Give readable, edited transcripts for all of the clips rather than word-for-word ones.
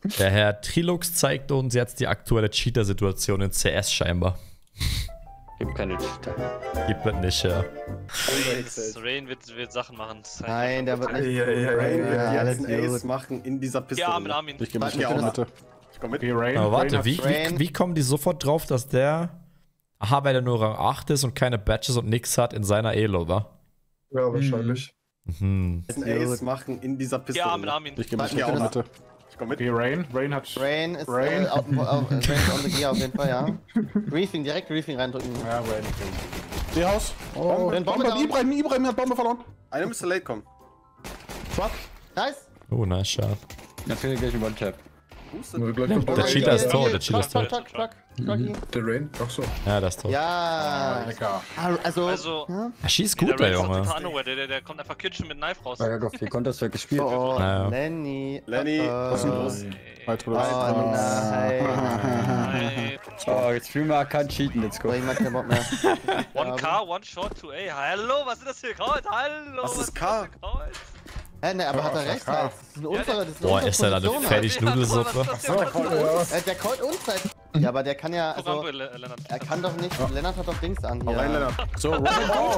Der Herr Trilux zeigt uns jetzt die aktuelle Cheater-Situation in CS scheinbar. Gibt keine Cheater. Gibt es nicht, ja. Rain wird Sachen machen. Nein, der wird nicht. Rain wird alles jetzt einen Ace gut. machen in dieser Piste. Ja, mit Armin. Ich geh mit Ja, in die auch Mitte. Ich komm mit. Okay, Rain. Aber warte, Rain wie kommen die sofort drauf, dass der... Aha, weil der nur Rang 8 ist und keine Badges und nix hat in seiner Elo, wa? Ja, wahrscheinlich. Mhm. Einen Ace machen in dieser Piste. Ja, mit Armin. Ich geh mit Ja, in die auch Mitte. Ich komm mit. Okay, Rain. Rain hat... Rain ist Rain. auf on the gear auf jeden Fall, ja. Briefing, direkt Briefing reindrücken. Ja, Rain. D-Haus. Oh, Bombe Bombe. down. Ibrahim hat Bombe verloren. Einer müsste late kommen. Swap. Nice. Oh, nice shot. Dann fehlt gleich ein One-Tap. Der Cheater ist tot, der Cheater ist tot. Truck. ihn. Der Rain? Ach so. Ja, das ist tot. Ja. Lecker. Also, Er schießt gut, der Junge. Der kommt einfach Kitchen mit Knife raus. Ja, Gott, wie konnte das gespielt? Oh, Ja. Lenny. Lenny, was ist denn los? Halt, Oh nein. Nein. Oh, jetzt spielen wir kein Cheaten, let's go. Oh, ich mag keinen Bock mehr. 1K, one shot, 2A. Hallo, was sind das für Calls? Hallo, Was ist sind K? das für Calls? Hä, ne, aber hat er recht halt. Das ist eine Unfall, das ist Boah, ist er da eine Position, Fertignudelsuppe? Der callt Unzeit. Ja, aber der kann ja, Guck also, mal, Lennart. er kann doch nicht, Lennart hat doch Dings an hier. Rein, Lennart. So, Rain.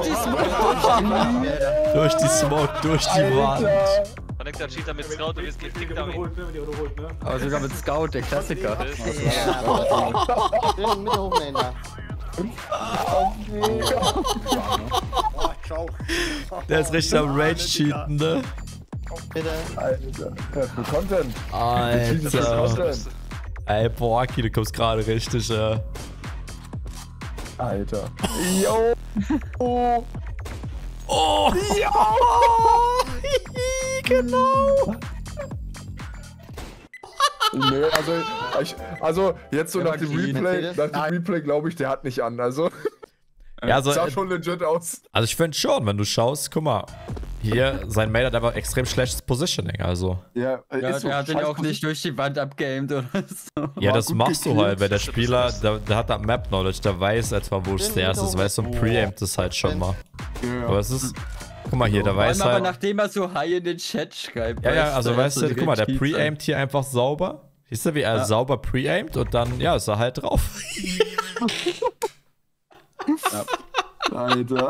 Durch die Smoke, durch die Wand. Connect der Cheater mit Scout und wir sind Kick down. Aber sogar mit Scout, der Klassiker. Ja, aber schön Mitte hochnehmen da. Oh, ciao. Der ist richtig am Rage-Cheaten, ne? Bitte. Für Content. Alter. Ey, Borki, du kommst gerade richtig, Alter. Yo. Oh! Ja! Genau! Nö, also jetzt so nach dem Mercedes? Replay glaube ich, der hat nicht an, also. Ja, also, Sah schon legit aus. also ich finde schon, wenn du schaust, guck mal. Hier, sein Mate hat einfach extrem schlechtes Positioning, also. Ja, Ja, der hat den ja auch nicht durch die Wand abgamed oder so. Ja, das gut machst du gekillt. halt, weil der Spieler, der hat da Map-Knowledge, der weiß etwa, wo Stairs ist, weißt du, und preampt es halt schon mal. Ja. Aber es ist, guck mal hier, der Vor allem weiß aber halt... nachdem er so high in den Chat schreibt. Ja, ja, also weißt du, guck mal, der pre-aimt. preampt hier einfach sauber. Siehst du, wie er sauber preampt und dann, ja, ist er halt drauf. Alter.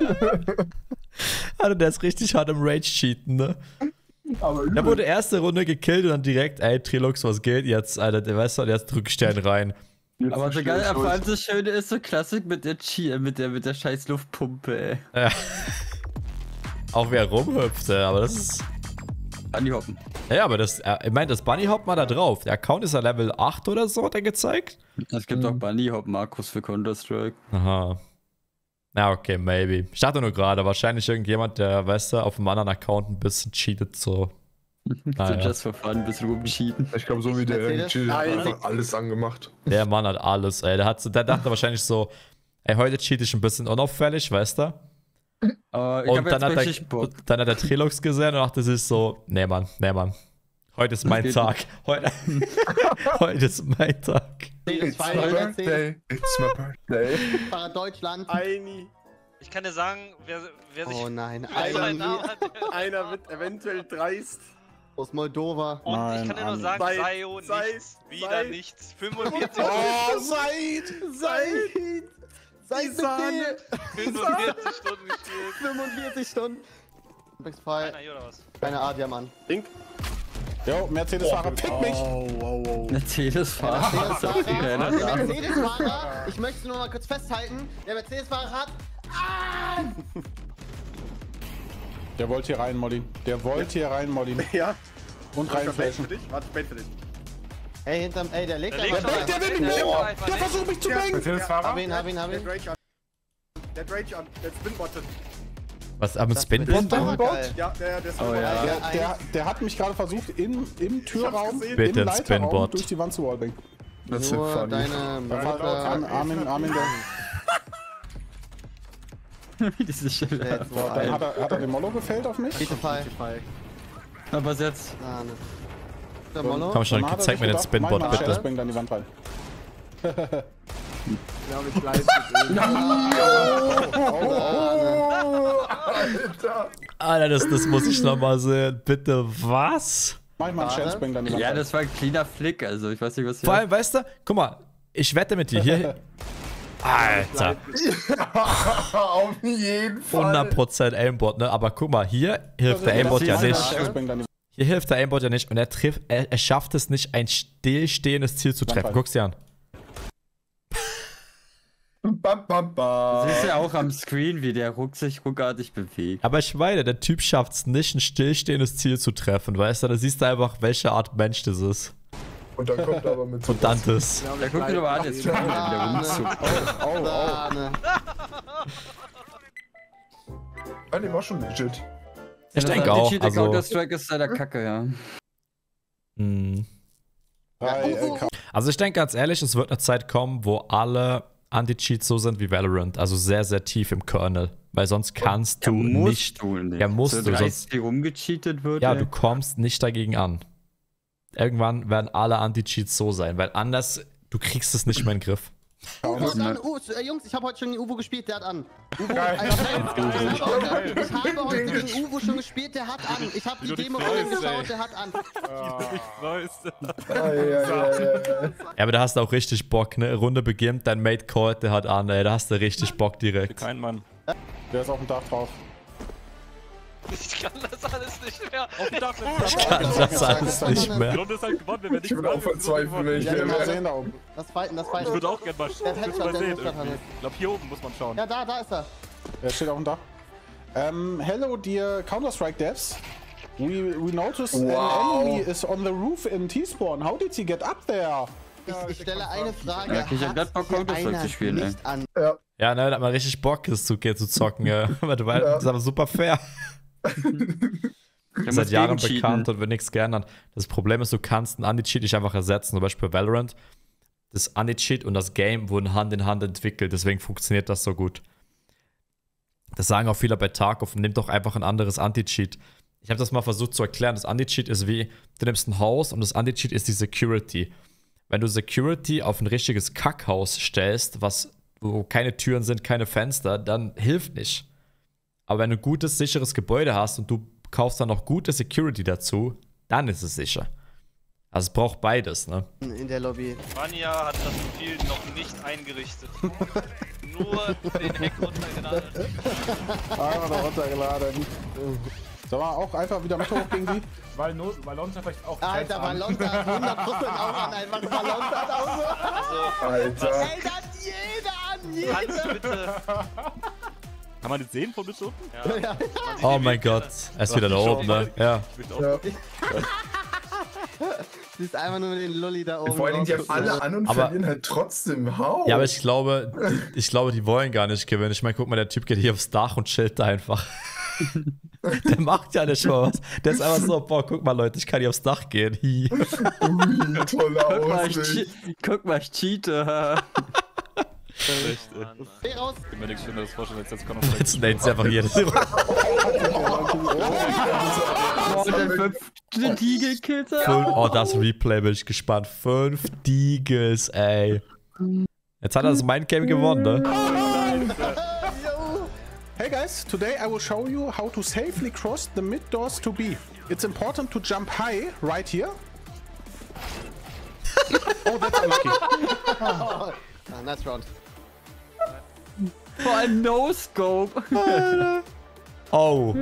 Also der ist richtig hart im Rage-Cheaten, ne? Aber Der wurde erste Runde gekillt und dann direkt, ey, Trilux, was geht jetzt, Alter, der weiß doch, jetzt drück ich den rein. Aber so geil, vor allem so schön ist so Klassik mit der mit der scheiß Luftpumpe, ey. Ja. Auch wie er rumhüpft, aber das ist... An die Hoppen. Ja, aber das, ich meine, das Bunny Hop mal da drauf. Der Account ist ja Level 8 oder so, hat er gezeigt. Es gibt auch Bunny Hop Markus für Counter-Strike. Aha. Ja, okay, maybe. Ich dachte nur gerade, wahrscheinlich irgendjemand, der, weißt du, auf einem anderen Account ein bisschen cheatet, so. So Naja. just for fun, ein bisschen rumcheaten. Ich glaube, so wie der Mercedes? irgendwie hat Nein. einfach alles angemacht. Der Mann hat alles, ey. Der dachte wahrscheinlich so, ey, heute cheat ich ein bisschen unauffällig, weißt du? Aber ich Und hab dann jetzt hat, richtig Bock. dann hat er Trilux gesehen und dachte sich so, nee, Mann. Heute ist mein geht Tag. Heute ist mein Tag. It's my birthday. It's my birthday. Fahrer Deutschland. Eini. Ich kann dir sagen, wer sich Oh nein, wer seinen Eini Namen hat, Einer wird eventuell dreist. aus Moldova. und ich kann dir nur sagen, Seid- Sayo seid- nichts, wieder seid- nichts. 45 Oh, seid! 45 Stunden gespielt. 45 Stunden. Frei. Einer hier oder was? Keine A-Diamant. Ding. Jo, Mercedes-Fahrer, fick mich! Mercedes-Fahrer. Der Mercedes-Fahrer, ich möchte nur mal kurz festhalten, der Mercedes-Fahrer hat... Der wollte hier rein, Molly. Der wollte hier rein, Molly. Ja. Und Warte, reinflashen. für dich. Warte, ich bait für dich. Ey, hinterm... Ey, der legt Der legt aber... schon Der will mich Der bringen! einfach Der nicht. versucht mich zu bringen! Mercedes-Fahrer? Hab ihn. Der Rage an. Der Rage an. Der Spinbottet. Was, am Das Spinbot? wird geil. Ja, der Oh ja. Der hat mich gerade versucht, im Türraum, gesehen. Bitte im ein Leiterraum Spinbot. durch die Wand zu wallbringen. Nur deine Mutter... Armin, Wie diese Stelle. Jetzt wo dann ein... hat er den Mollo gefällt auf mich. Bitte Fall. Aber was jetzt? Ah, ne. Der Mollo? Komm schon, Dann hat er zeig sich mir den gedacht, Spinbot, mein Shadows bitte. bringt dann die Wand rein. Alter, das muss ich nochmal sehen. Bitte, was? Mach ich mal einen Chance-Bang dann. Ja, das war ein cleaner Flick, also ich weiß nicht, was hier... Vor allem, weißt du, guck mal, ich wette mit dir hier. Alter. Auf jeden Fall. 100% Aimbot, ne? Aber guck mal, hier hilft der Aimbot ja nicht. Hier hilft der Aimbot ja nicht und er schafft es nicht, ein stillstehendes Ziel zu treffen. Guck's dir an. Bam, bam, bam. Du siehst ja auch am Screen, wie der sich ruckartig bewegt. Aber ich meine, der Typ schafft es nicht, ein stillstehendes Ziel zu treffen, weißt du? Da siehst du einfach, welche Art Mensch das ist. Und dann kommt er aber mit Und Dantes. Der guckt mir aber an, jetzt schon wieder rumzuckt. Der war schon legit. Ich denke auch. Der Also, Counter-Strike ist leider kacke, ja. Also ich denke ganz ehrlich, es wird eine Zeit kommen, wo alle Anti-Cheats so sind wie Valorant. Also sehr, sehr tief im Kernel. Weil sonst kannst du nicht... Ja, musst du. Sonst, rumgecheatet wird. ja, du kommst nicht dagegen an. Irgendwann werden alle Anti-Cheats so sein, weil anders, du kriegst es nicht mehr in den Griff. Jungs, ich habe heute schon gegen Uvo gespielt, der hat an. Uvo, Geil. ich habe heute gegen Uvo schon gespielt, der hat an. Ich habe die Demo von ihm geschaut, der hat an. Ja, aber da hast du auch richtig Bock, ne? Runde beginnt, dein Mate callt, der hat an, ey. Da hast du richtig Bock direkt. Kein Mann. Der ist auf dem Dach drauf. Ich kann das alles nicht mehr. Auf dem Dach. Ich kann das alles nicht mehr. Blond ist halt gewonnen, wenn wir nicht Ich bin auch verzweifelt, wenn ich Ja, hier genau. Mal sehen da oben. Das Fighten. Ich würde auch gerne mal Der hat Headshot, der sehen. Headshot hat Ich glaube, hier oben muss man schauen. Ja, da ist er. Der steht auf dem Dach. Hello, dear Counter-Strike devs. We noticed an enemy is on the roof in T-Spawn. How did he get up there? Ich stelle eine Frage. Ja, ich hab grad Bock, Counter-Strike zu spielen, ey. nicht an. Ja, ne, da hat man richtig Bock, das zu zocken, ja. Das ist aber super fair. Seit Jahren bekannt und wird nichts geändert. Das Problem ist, du kannst einen Anti-Cheat nicht einfach ersetzen. Zum Beispiel Valorant. Das Anti-Cheat und das Game wurden Hand in Hand entwickelt, deswegen funktioniert das so gut. Das sagen auch viele bei Tarkov, nimm doch einfach ein anderes Anti-Cheat. Ich habe das mal versucht zu erklären. Das Anti-Cheat ist wie, du nimmst ein Haus und das Anti-Cheat ist die Security. Wenn du Security auf ein richtiges Kackhaus stellst, wo keine Türen sind, keine Fenster, dann hilft nicht. Aber wenn du ein gutes, sicheres Gebäude hast und du kaufst dann noch gute Security dazu, dann ist es sicher. Also es braucht beides, ne? In der Lobby. Vanya hat das Spiel noch nicht eingerichtet. Nur den Hack runtergeladen. Einfach noch runtergeladen. Sollen wir auch einfach wieder mit hoch gegen die? Weil Lonza vielleicht auch. Alter, Ballonta hat 100% auch an. Einfach Ballonta hat auch so. Alter. Ey, da hat jeder an. Kannst du bitte... Kann man das sehen von bis unten? Ja. Oh mein Gott, er ist wieder da oben, ne? Ja. Ich möchte auch. Sie ist einfach nur mit den Lulli da oben. Vor allen Dingen, die haben alle an und Aber- verlieren halt trotzdem. How? Ja, aber ich glaube, die wollen gar nicht gewinnen. Ich meine, guck mal, der Typ geht hier aufs Dach und chillt da einfach. Der macht ja nicht mal was. Der ist einfach so, boah, guck mal, Leute, ich kann hier aufs Dach gehen. Hi. Ui, tolle Aussicht. Guck mal, ich cheate. Echt, ey. Geh raus. Ich kann mir nichts Schöneres vorstellen, als jetzt kommt Jetzt nennt sie einfach hier. Oh, das Replay bin ich gespannt. 5 Deagles, ey. Jetzt hat er das Mindgame gewonnen, ne? Hey guys, today I will show you how to safely cross the mid doors to B. It's important to jump high right here. Oh, that's unlucky. Ah, nice round. Vor allem No-Scope. Oh.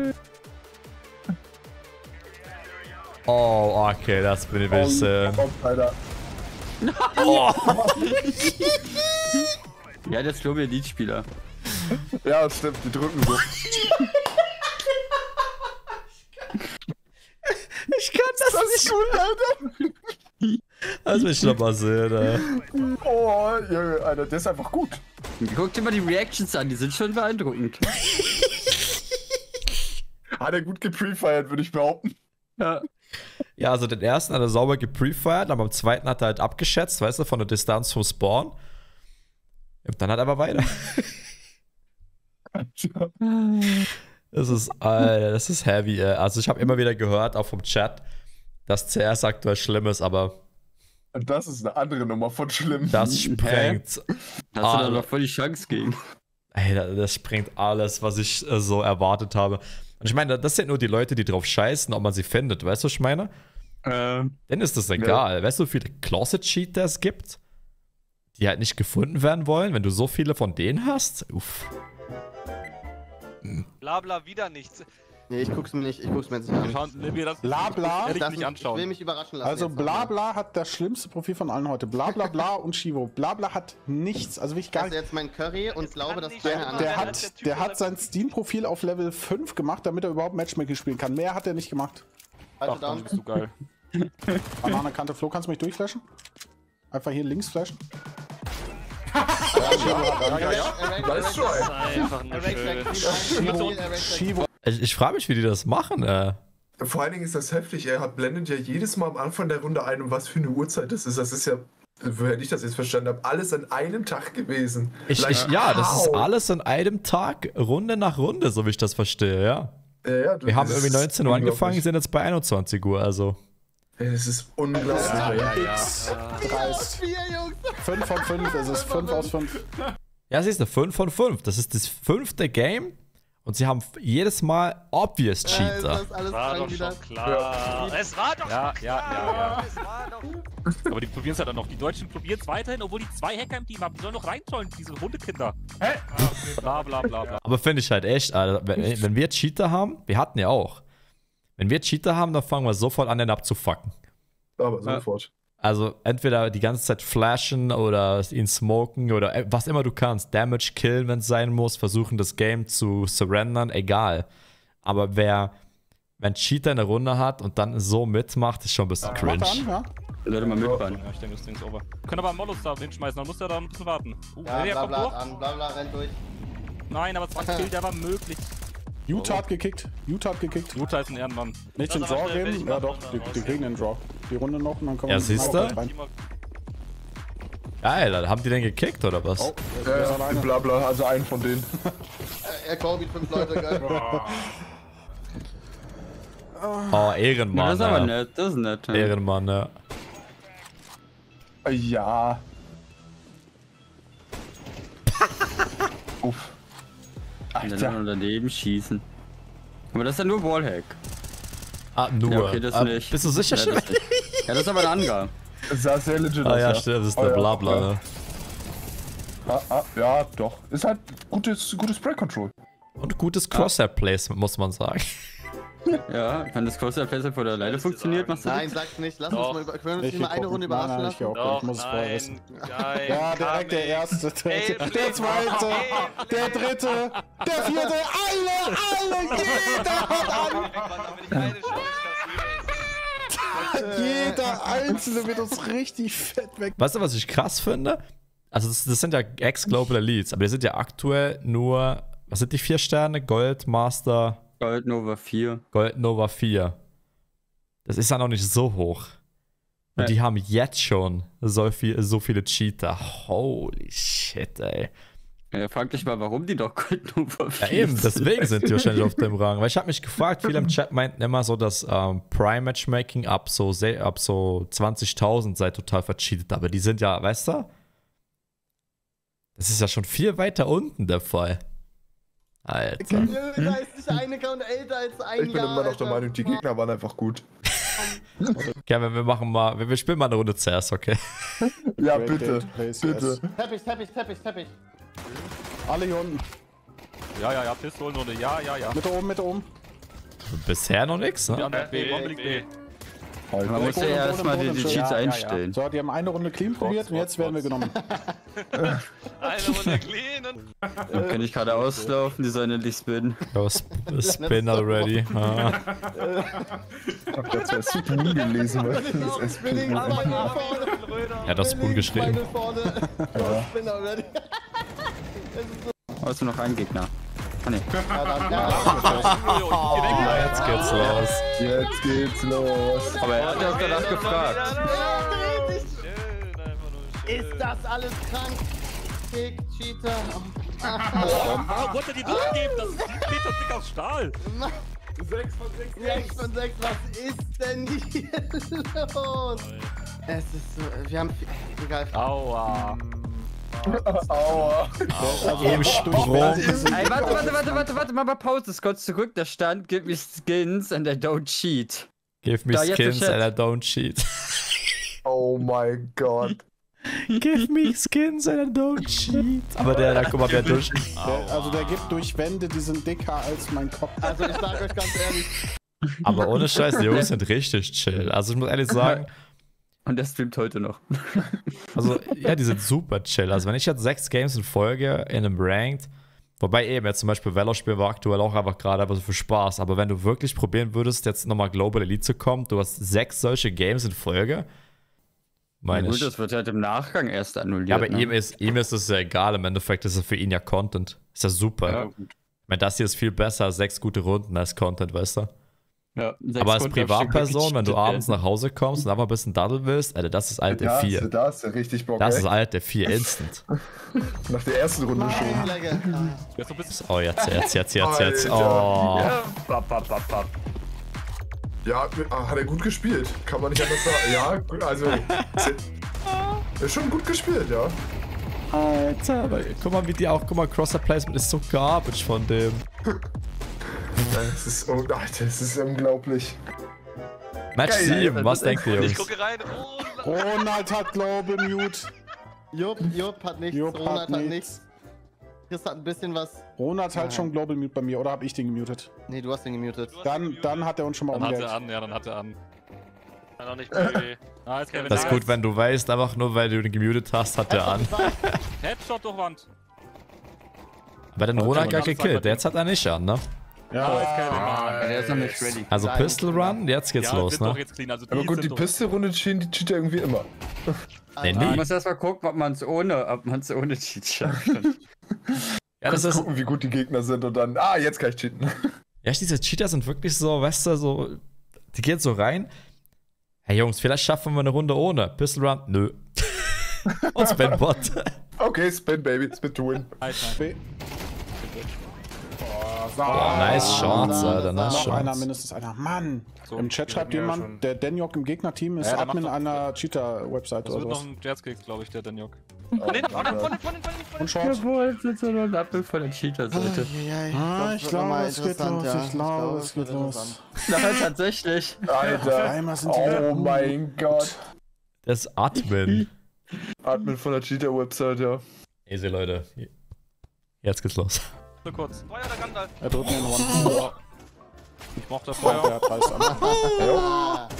Oh, okay, das bin ich ein bisschen. Alter. Ja, der ist glaube ich Elite-Spieler. Ja, das stimmt, die drücken so. Ich kann das nicht gut, Alter. Das will ich noch mal sehen, ey. Oh, Junge, Alter, der ist einfach gut. Guck dir mal die Reactions an, die sind schon beeindruckend. Hat er gut geprefired, würde ich behaupten. Ja. Ja, also den ersten hat er sauber geprefired, aber beim zweiten hat er halt abgeschätzt, weißt du, von der Distanz vom Spawn. Und dann hat er aber weiter. Das ist heavy, ey. Also ich habe immer wieder gehört, auch vom Chat, dass CS aktuell schlimm ist, aber Das ist eine andere Nummer von schlimm. das sprengt. Hast du da noch voll die Chance gegen? Ey, das sprengt alles, was ich so erwartet habe. Und ich meine, das sind nur die Leute, die drauf scheißen, ob man sie findet, weißt du, was ich meine? Dann ist das egal. Weißt du, wie viele Closet-Cheater es gibt, die halt nicht gefunden werden wollen, wenn du so viele von denen hast? Uff. Blabla, wieder nichts. Nee, ich guck's mir jetzt nicht an. Blabla. Ehrlich Das nicht ist- anschauen. Ich will mich überraschen lassen. Also jetzt. Blabla hat das schlimmste Profil von allen heute. Blabla und Shivo. Blabla hat nichts, also wirklich gar Ich esse jetzt mein Curry und glaube, kann dass nicht keine sein. andere. Der hat sein Steam-Profil auf Level 5 gemacht, damit er überhaupt Matchmaking spielen kann. Mehr hat er nicht gemacht. Halt Ach, dann down. bist du geil. Bananekante Flo, kannst du mich durchflashen? Einfach hier links flashen. Das ist einfach nur schön. Shivo. Ich frage mich, wie die das machen. Vor allen Dingen ist das heftig. Er blendet ja jedes Mal am Anfang der Runde ein, um was für eine Uhrzeit das ist. Das ist ja, wenn ich das jetzt verstanden habe, alles an einem Tag gewesen. Ja, das ist alles an einem Tag, Runde nach Runde, so wie ich das verstehe, ja. Ja, Wir haben irgendwie 19 Uhr angefangen, sind jetzt bei 21 Uhr, also. Es ist unglaublich. X dreist. 5 von 5 ist es. 5 aus 5. Ja, siehst du, 5 von 5. Das ist das 5. Game und sie haben jedes Mal obvious Cheater. Das ist alles War krank doch wieder. schon klar. Es war doch Ja, schon ja, klar. Es war doch. Aber die probieren es ja dann noch. Die Deutschen probieren es weiterhin, obwohl die 2 Hacker im Team haben. Die sollen noch reinschauen, diese Hundekinder. Hä? Bla bla bla bla. Aber finde ich halt echt, Alter, wenn wir Cheater haben, wir hatten ja auch. Wenn wir Cheater haben, dann fangen wir sofort an, den abzufucken. Aber sofort. Also entweder die ganze Zeit flashen oder ihn smoken oder was immer du kannst. Damage killen, wenn es sein muss. Versuchen das Game zu surrendern, egal. Aber wenn Cheater eine Runde hat und dann so mitmacht, ist schon ein bisschen cringe. Macht an, ja? Leute mal mitfahren. Ja, ich denke, das Ding ist over. Können aber einen Molotov da hinschmeißen, dann muss er da ein bisschen warten. Ja, der kommt Blabla hoch. an. Blabla rennt durch. Nein, aber 20 Kill, der war möglich. Utah hat gekickt. Utah hat gekickt. Utah ist ein Ehrenmann. Nicht den Das aber Draw schnell geben? fertig Ja machen doch, und dann die rausgehen. kriegen den Draw. Die Runde noch und dann kommen Ja, wir siehst du? rein. Geil, Alter, haben die denn gekickt oder was? Oh, der ist alleine. Blabla, also einen von denen. Er Kobe 5 Leute, geil. Oh, Ehrenmann. Das ist aber ja. nett, das ist nett. Ja. Ehrenmann, ja. Ja. Uff. Und dann daneben schießen. Aber das ist ja nur Wallhack. Ah, nur. Ja, okay, das nicht. Bist du sicher Ja, schon? das nicht. Ja, das ist aber eine Angabe. Es sah sehr legit aus. Ah ja, stimmt, das ist der ja, Blabla, okay. ne? Ja, doch. Ist halt gutes Spray Control. Und gutes Crosshair-Placement, muss man sagen. Ja, wenn das Crosshair Placement vor der Leine funktioniert, machst du Nein, sag's nicht. Lass uns Doch. mal wir können uns nicht mal eine Runde überraschen Nein, ich lassen. geh auch gleich. Ich muss es vorher wissen. nein. Ja, direkt der erste, der zweite, der dritte, der vierte, alle, jeder hat an. Jeder einzelne wird uns richtig fett weg. Weißt du, was ich krass finde? Also das sind ja Ex-Global Elites, aber die sind ja aktuell nur, was sind die 4 Sterne? Gold, Master, Gold Nova 4. Gold Nova 4. Das ist ja noch nicht so hoch. Und Ja. die haben jetzt schon so viele Cheater. Holy shit, ey. Ja, frag dich mal, warum die doch Gold Nova 4 Ja eben, deswegen sind die wahrscheinlich auf dem Rang. Weil ich habe mich gefragt, viele im Chat meinten immer so, dass Prime Matchmaking ab so 20.000 sei total vercheatet. Aber die sind ja, weißt du? Das ist ja schon viel weiter unten der Fall. Alter. Da ist nicht eine Count älter als ein Ich bin Jahr. immer noch der Alter. Meinung, die Gegner waren einfach gut. Kevin, wir spielen mal eine Runde CS, okay? Ja, Great bitte. Date, Place, Bitte. yes. Teppich. Alle hier unten. Ja, Pistolenrunde, ja. Mitte oben. Bisher noch nichts, Ja, ne? B, unbedingt B. Man muss ja Boden, erstmal Boden, die Boden. Cheats Ja, einstellen. So, die haben eine Runde clean probiert und jetzt werden wir genommen. Eine Runde clean und Dann kann ich gerade auslaufen, die sollen endlich spinnen. Oh, Spin already. Ah. Ich hab jetzt erst Spoon gelesen, weil das ist Spinning, Final vorne. Er hat das Spoon geschrieben. Final vorne. Spin already. Hast du noch einen Gegner? Ah, ne. Ja, jetzt geht's los. Jetzt geht's los. Aber er hat ja auch danach gefragt. schön, einfach nur schön. Ist das alles krank? Kick, Cheater. Ah, wollte die durchgeben? Das ist ein Peter Dick aus Stahl. 6 von 6, was ist denn hier los? Es ist so, wir haben, egal. Aua. Aua. Im Sprung. Ey, warte, mach mal Pause, kurz zurück, da stand, gib mir Skins and I don't cheat. Give me Da, jetzt skins der and Chat. I don't cheat. Oh mein Gott. Give me skins and I don't cheat. Aber da guck mal, wer durch. Der gibt durch Wände, die sind dicker als mein Kopf. Also ich sag euch ganz ehrlich, Aber ohne Scheiß, die Jungs sind richtig chill. Also ich muss ehrlich sagen, Und der streamt heute noch. also ja, die sind super chill. Also wenn ich jetzt 6 Games in Folge in einem Ranked, wobei eben jetzt zum Beispiel Valor spielen wir aktuell auch einfach gerade so für Spaß, aber wenn du wirklich probieren würdest, jetzt nochmal Global Elite zu kommen, du hast 6 solche Games in Folge, meine Gut, ich. das wird halt im Nachgang erst annulliert. Ja, aber ne? ihm ist es ja egal, im Endeffekt ist es für ihn ja Content. Ist ja super. Ja, Ich gut. meine, das hier ist viel besser als 6 gute Runden als Content, weißt du? Ja, 6 Aber als Runden am Stück Privatperson, wenn du wirklich abends nach Hause kommst und einfach ein bisschen daddeln willst, Alter, das ist Alt F4. Da hast du richtig Bock, Das ey. ist Alt F4 Instant. Nach der ersten Runde schon. Flagge. Wer ist so ein bisschen Oh, jetzt. Alter. Oh. Ja, bap, bap, bap, bap. Ja, hat er gut gespielt. Kann man nicht anders sagen. Ja, gut, also. Ist schon gut gespielt, ja. Alter, aber guck mal, Crosser Placement ist so garbage von dem. Es ist, oh, Alter, es ist unglaublich. Match Geil, 7, was denkt ihr, Ich Jungs? gucke rein. Oh, Ronald hat Global Mute. Jupp hat nichts, Jupp Ronald hat hat nichts. nichts. Chris hat ein bisschen was. Ronald hat Nein. schon Global Mute bei mir, oder habe ich den gemutet? Nee, du hast ihn gemutet. Dann hat er uns schon mal Dann hat er umgehakt. an, ja, dann hat er an. Kann auch nicht mehr. Nice, Kevin. Das ist gut, wenn du weißt, einfach nur weil du den gemutet hast, hat der an. Headshot durch Wand. Aber den Ronald gar gekillt, jetzt hat er nicht an, ne? Nice, Kevin. Ja, der ist noch nicht ready. Also Nein. Pistol Run, jetzt geht's Ja, los, sind doch ne? jetzt clean. Also Aber gut, sind die doch- Pistolrunde cheaten die Cheater irgendwie immer. Nee, Ich nie. muss erst mal gucken, ob man es ohne Cheat schafft. Ja, das ist, Gucken, wie gut die Gegner sind und dann, jetzt kann ich cheaten. ja, diese Cheater sind wirklich so, weißt du, so, die gehen so rein. Hey Jungs, vielleicht schaffen wir eine Runde ohne. Pistol Run, nö. Und Spinbot. Okay, Spin, Baby, Spin to win. Nice, nice. Boah, nice Shots, Alter, nice Noch einer, Shots. mindestens einer. Mann! So, Im Chat schreibt ja jemand, schon. der Denjok im Gegnerteam ist Ja, der Admin macht doch- einer Cheater-Website Das oder wird noch sowas. ein Jazzkicks, glaube ich, der Danjok. Von hinten. Und Short. Jawohl, sind so nur ein Apfel von der Cheater-Seite. Ich glaube, es geht los. Ich glaube, es geht los. Nein, tatsächlich. Auf Alter. einmal sind die Oh mein Gott. Das ist Admin. Admin von der Cheater-Website, ja. Easy, Leute. Jetzt geht's los. So kurz. Feuer der Gandalf. Er drückt mir einen One. Ich mochte Der Feuer. hat reißt an. Ah,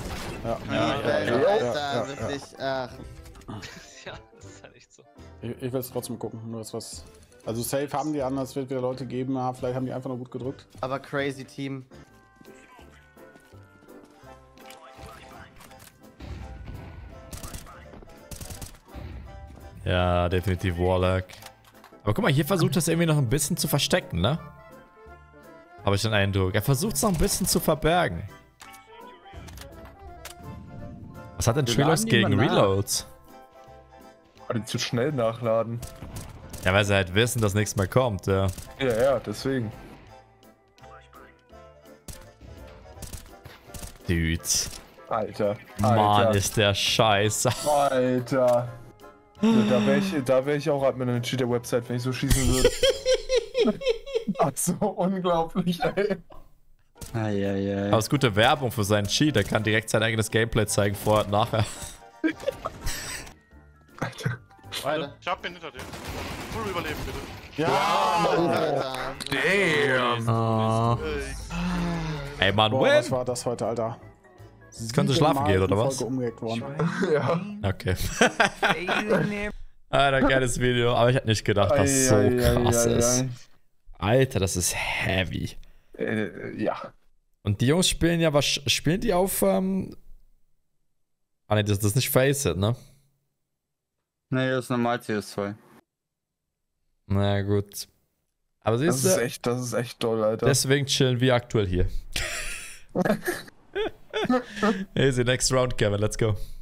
Ja. wirklich. Ach. Ja, das ist halt echt so. Ich will es trotzdem gucken. Nur ist was. Also safe haben die anders, wird wieder Leute geben. Ja, vielleicht haben die einfach nur gut gedrückt. Aber crazy Team. Ja, definitiv Warlock. Aber guck mal, hier versucht er es irgendwie noch ein bisschen zu verstecken, ne? Habe ich den Eindruck. Er versucht es noch ein bisschen zu verbergen. Was hat denn Wir Trilos laden gegen niemand nach. Reloads? Die zu schnell nachladen. Ja, weil sie halt wissen, dass nichts mehr kommt, ja. Ja, deswegen. Dudes. Alter. Mann, ist der scheiße. Alter. Ja, da wär ich auch Admin einer Cheater-Website, wenn ich so schießen würde. Ach so, unglaublich, ey. Eieiei. Aber es ist gute Werbung für seinen Cheat. Er kann direkt sein eigenes Gameplay zeigen, vorher und nachher. Alter. Ich hab ihn hinter dir. Full überleben, bitte. Alter. Damn. Ey, Mann, Boah, was win! war das heute, Alter? Jetzt könnt ihr schlafen gehen, oder was? Folge umgehackt worden. Ja. Okay. Alter, geiles Video. Aber ich hätte nicht gedacht, dass es so krass ist. Alter, das ist heavy. Ja. Und die Jungs spielen ja, was spielen die auf, Ah ne, das ist nicht Faceit, ne? Nee, das ist normal CS2. Na gut. Aber Das siehst ist du, echt toll, Alter. deswegen chillen wir aktuell hier. Easy, next round, Kevin, let's go.